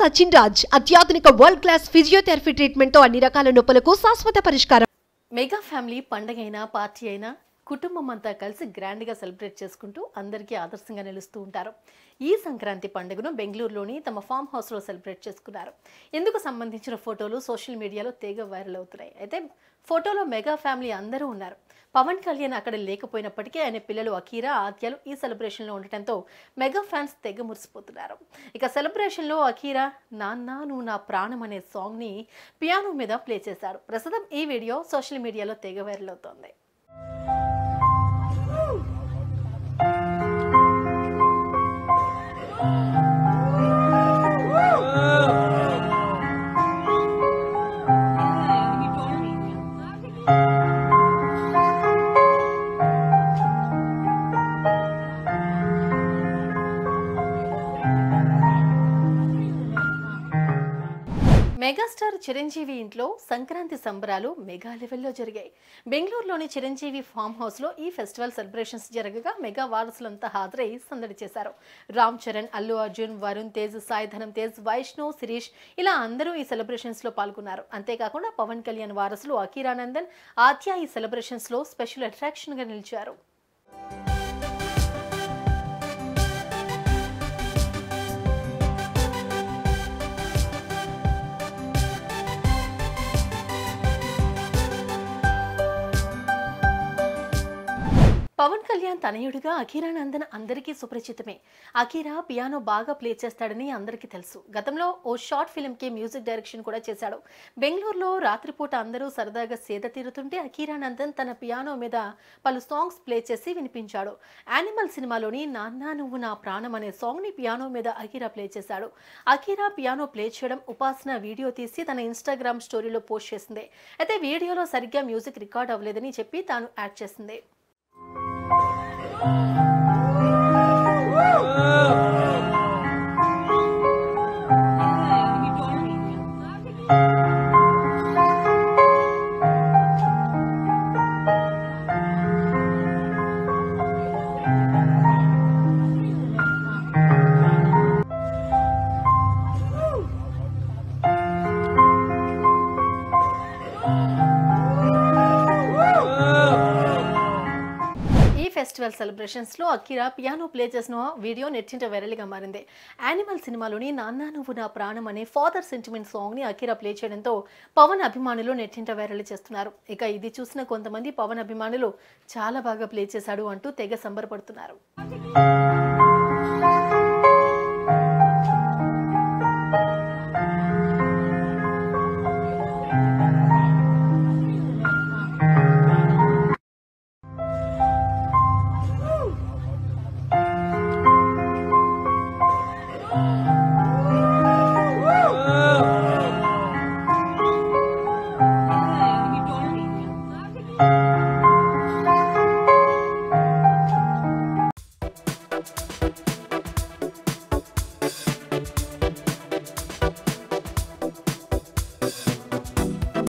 సచిన్ రాజ్ అత్యాధునిక world class physiotherapy treatment తో అన్ని రకాల నొప్పులకు శాశ్వత పరిష్కారం. మెగా ఫ్యామిలీ పండగైనా పార్టీ అయినా కుటుంబం అంతా కలిసి గ్రాండ్గా సెలబ్రేట్ చేసుకుంటూ అందరికీ ఆదర్శంగా నిలుస్తూ ఉంటారు. ఈ సంక్రాంతి పండుగను బెంగళూరులోని తమ ఫామ్ హౌస్లో సెలబ్రేట్ చేసుకున్నారు. ఇందుకు సంబంధించిన ఫోటోలు సోషల్ మీడియాలో తెగ వైరల్ అవుతున్నాయి. అయితే ఫోటోలో మెగా ఫ్యామిలీ అందరూ ఉన్నారు. పవన్ కళ్యాణ్ అక్కడ లేకపోయినప్పటికీ ఆయన పిల్లలు అకీరా, ఆద్యాలు ఈ సెలబ్రేషన్లో ఉండటంతో మెగా ఫ్యాన్స్ తెగ మురిసిపోతున్నారు. ఇక సెలబ్రేషన్లో అకీరా నాన్న నువ్వు నా ప్రాణం అనే సాంగ్ని పియానో మీద ప్లే చేశారు. ప్రస్తుతం ఈ వీడియో సోషల్ మీడియాలో తెగ వైరల్ అవుతోంది. మెగాస్టార్ చిరంజీవి ఇంట్లో సంక్రాంతి సంబరాలు మెగా లెవెల్లో జరిగాయి. బెంగళూరులోని చిరంజీవి ఫామ్ హౌస్లో ఈ ఫెస్టివల్ సెలబ్రేషన్స్ జరగగా మెగా వారసులంతా హాజరై సందడి చేశారు. రామ్ చరణ్, అల్లు అర్జున్, వరుణ్ తేజ్, సాయి ధరమ్ తేజ్, వైష్ణవ్, శిరీష్ ఇలా అందరూ ఈ సెలబ్రేషన్స్లో పాల్గొన్నారు. అంతేకాకుండా పవన్ కళ్యాణ్ వారసులు అకీరా నందన్, ఆద్య ఈ సెలబ్రేషన్స్లో స్పెషల్ అట్రాక్షన్గా నిలిచారు. పవన్ కళ్యాణ్ తనయుడిగా అకిరా నందన్ అందరికీ సుపరిచితమే. అకిరా పియానో బాగా ప్లే చేస్తాడని అందరికీ తెలుసు. గతంలో ఓ షార్ట్ ఫిల్మ్కి మ్యూజిక్ డైరెక్షన్ కూడా చేశాడు. బెంగళూరులో రాత్రిపూట అందరూ సరదాగా సేద తీరుతుంటే అకిరా నందన్ తన పియానో మీద పలు సాంగ్స్ ప్లే చేసి వినిపించాడు. యానిమల్ సినిమాలోని నాన్న నువ్వు నా ప్రాణం అనే సాంగ్ని పియానో మీద అకిరా ప్లే చేశాడు. అకిరా పియానో ప్లే చేయడం ఉపాసన వీడియో తీసి తన ఇన్స్టాగ్రామ్ స్టోరీలో పోస్ట్ చేసింది. అయితే వీడియోలో సరిగ్గా మ్యూజిక్ రికార్డ్ అవ్వలేదని చెప్పి తాను యాడ్ చేసింది. ఫెస్టివల్ సెలబ్రేషన్స్ లో అకిరా పియానో ప్లే చేసిన వీడియో నెట్టింట వైరల్ గా మారింది. యానిమల్ సినిమాలోని నాన్న నువ్వు నా ప్రాణం అనే ఫాదర్ సెంటిమెంట్ సాంగ్ ని అకిరా ప్లే చేయడంతో పవన్ అభిమానులు నెట్టింట వైరల్ చేస్తున్నారు. ఇక ఇది చూసిన కొంతమంది పవన్ అభిమానులు చాలా బాగా ప్లే చేశాడు అంటూ తెగ సంబరపడుతున్నారు.